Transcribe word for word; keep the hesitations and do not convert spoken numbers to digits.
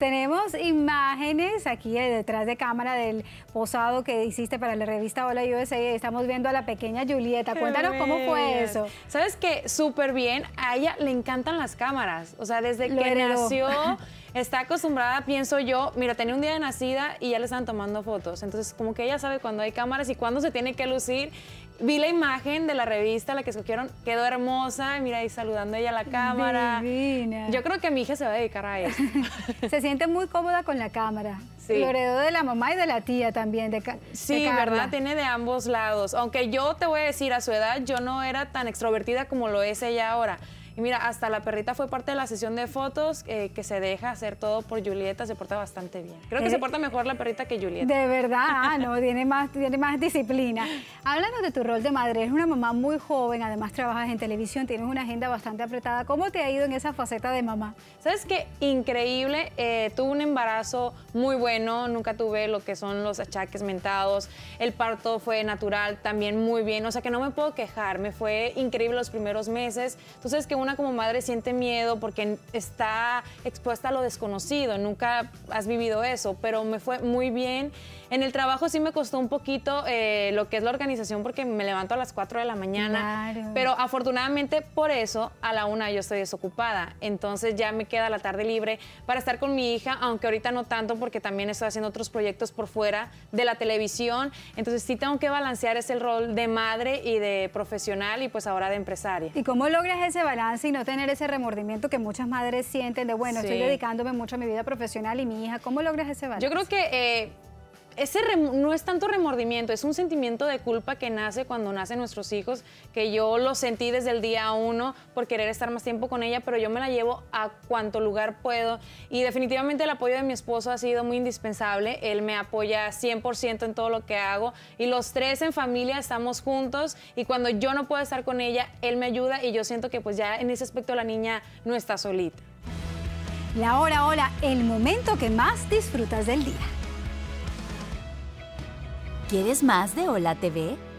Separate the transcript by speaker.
Speaker 1: Tenemos imágenes aquí detrás de cámara del posado que hiciste para la revista Hola U S A. Estamos viendo a la pequeña Julieta. Cuéntanos cómo fue eso.
Speaker 2: ¿Sabes qué? Súper bien. A ella le encantan las cámaras. O sea, desde
Speaker 1: Lo
Speaker 2: que
Speaker 1: heredó.
Speaker 2: nació, está acostumbrada, pienso yo. Mira, tenía un día de nacida y ya le estaban tomando fotos. Entonces, como que ella sabe cuándo hay cámaras y cuándo se tiene que lucir. Vi la imagen de la revista, la que escogieron, quedó hermosa. Mira, ahí saludando ella a la cámara.
Speaker 1: Divina.
Speaker 2: Yo creo que mi hija se va a dedicar a eso.
Speaker 1: Se siente muy cómoda con la cámara.
Speaker 2: Sí.
Speaker 1: Lo heredó de la mamá y de la tía también. De,
Speaker 2: Sí,
Speaker 1: de Carla.
Speaker 2: ¿verdad? Tiene de ambos lados. Aunque yo te voy a decir, a su edad yo no era tan extrovertida como lo es ella ahora. Y mira, hasta la perrita fue parte de la sesión de fotos, eh, que se deja hacer todo por Julieta, se porta bastante bien. Creo que
Speaker 1: Eh,
Speaker 2: se porta mejor la perrita que Julieta.
Speaker 1: De verdad, ah, no, tiene más, tiene más disciplina. Háblanos de tu rol de madre. Eres una mamá muy joven, además trabajas en televisión, tienes una agenda bastante apretada. ¿Cómo te ha ido en esa faceta de mamá?
Speaker 2: ¿Sabes qué? Increíble. Eh, tuve un embarazo muy bueno, nunca tuve lo que son los achaques mentados. El parto fue natural, también muy bien. O sea que no me puedo quejar, me fue increíble los primeros meses. Tú sabes que una como madre siente miedo porque está expuesta a lo desconocido, nunca has vivido eso, pero me fue muy bien. En el trabajo sí me costó un poquito eh, lo que es la organización porque me levanto a las cuatro de la mañana,
Speaker 1: Claro.
Speaker 2: pero afortunadamente por eso a la una yo estoy desocupada, entonces ya me queda la tarde libre para estar con mi hija, aunque ahorita no tanto porque también estoy haciendo otros proyectos por fuera de la televisión, entonces sí tengo que balancear ese rol de madre y de profesional y pues ahora de empresaria.
Speaker 1: ¿Y cómo logras ese balance y no tener ese remordimiento que muchas madres sienten de, bueno,
Speaker 2: Sí.
Speaker 1: estoy dedicándome mucho a mi vida profesional y mi hija? ¿Cómo logras ese balance?
Speaker 2: Yo creo que eh, ese no es tanto remordimiento, es un sentimiento de culpa que nace cuando nacen nuestros hijos, que yo lo sentí desde el día uno por querer estar más tiempo con ella, pero yo me la llevo a cuanto lugar puedo y definitivamente el apoyo de mi esposo ha sido muy indispensable. Él me apoya cien por ciento en todo lo que hago y los tres en familia estamos juntos y cuando yo no puedo estar con ella, él me ayuda y yo siento que pues ya en ese aspecto la niña no está solita.
Speaker 1: La hora, hora, el momento que más disfrutas del día.
Speaker 3: ¿Quieres más de Hola T V?